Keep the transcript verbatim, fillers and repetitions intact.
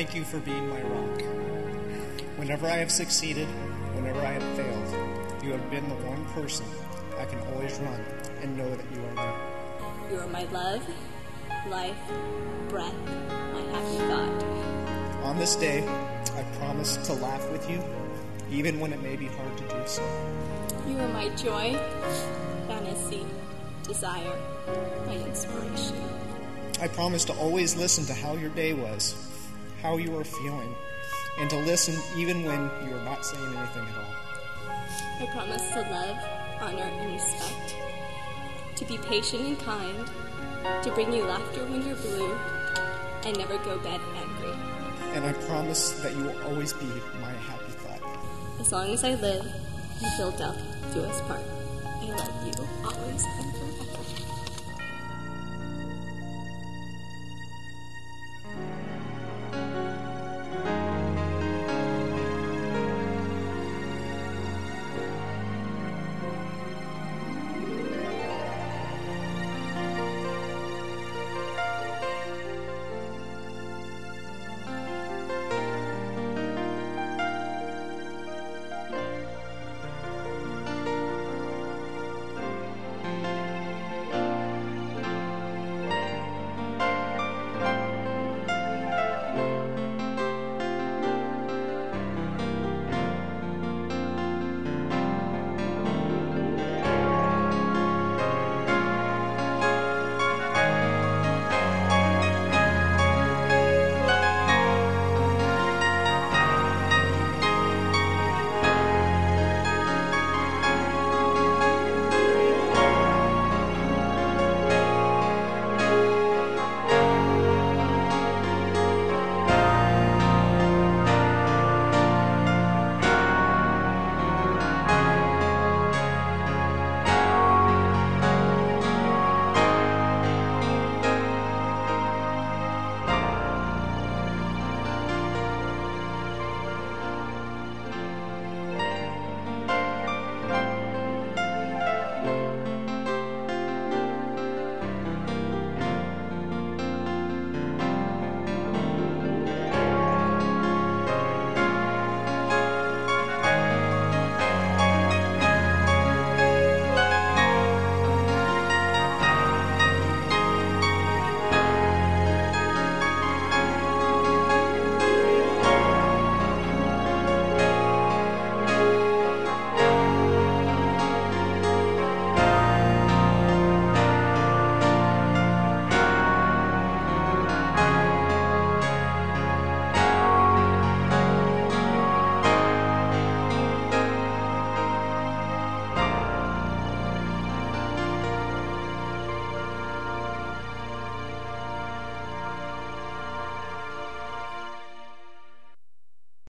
thank you for being my rock. Whenever I have succeeded, whenever I have failed, you have been the one person I can always run and know that you are there. You are my love, life, breath, my happy thought. On this day, I promise to laugh with you, even when it may be hard to do so. You are my joy, fantasy, desire, my inspiration. I promise to always listen to how your day was, how you are feeling, and to listen even when you are not saying anything at all. I promise to love, honor, and respect, to be patient and kind, to bring you laughter when you're blue, and never go bed angry. And I promise that you will always be my happy thought. As long as I live, until death do us part. I love you always.